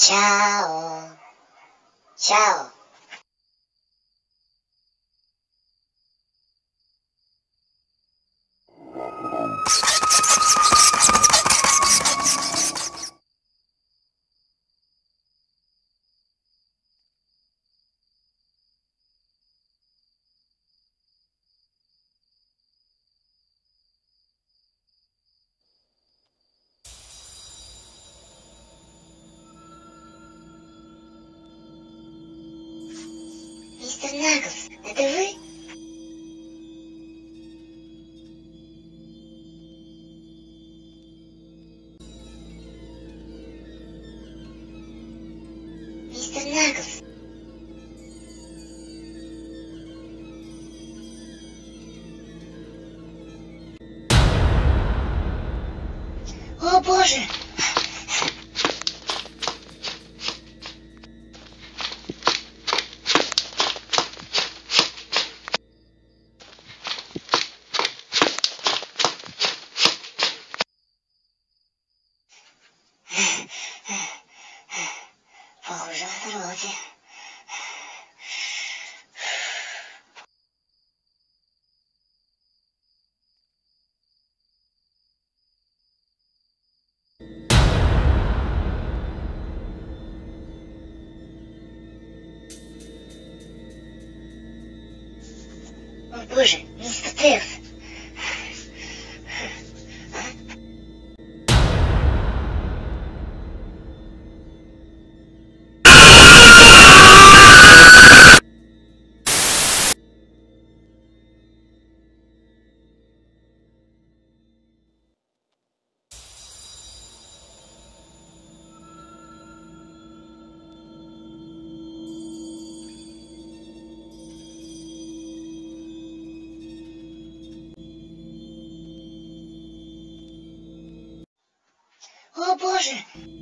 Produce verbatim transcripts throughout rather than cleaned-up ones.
Чао. Чао. Мистер Наглс, это вы? Мистер Наглс. О, Боже! Похоже, взорвался. О, Боже, мистер Тейлс. О, Боже!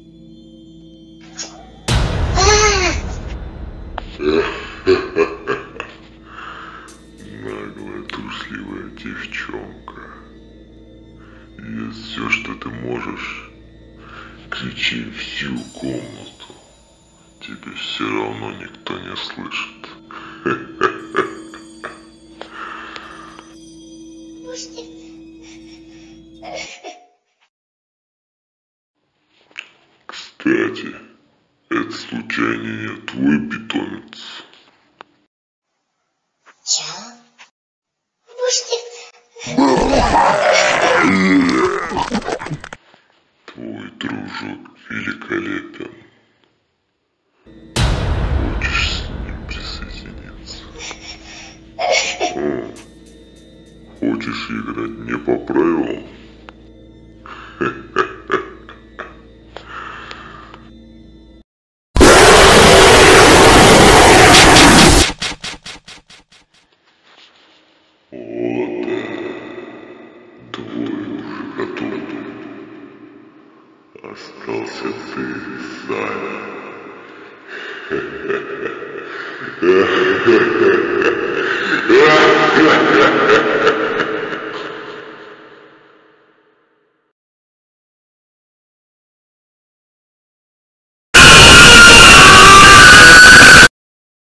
Наглая, трусливая девчонка. Есть все, что ты можешь. Кричи всю комнату. Тебе все равно никто не слышит. Пусти. Кстати, это случайно не твой питомец? Чао. Пусти. Твой дружок великолепен. Хочешь с ним присоединиться? О, хочешь играть не по правилам? Вот, твой уже готов. Остался ты сам.